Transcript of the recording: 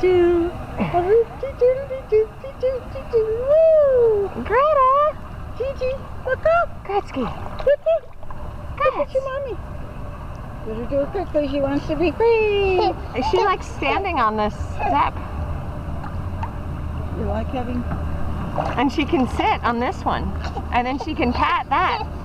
do. Woo! Greta! Gigi, look up. Gretzky. Look up. Look at your mommy. Let her do it quickly. She wants to be free. She likes standing on this step. You like having... And she can sit on this one. And then she can pat that.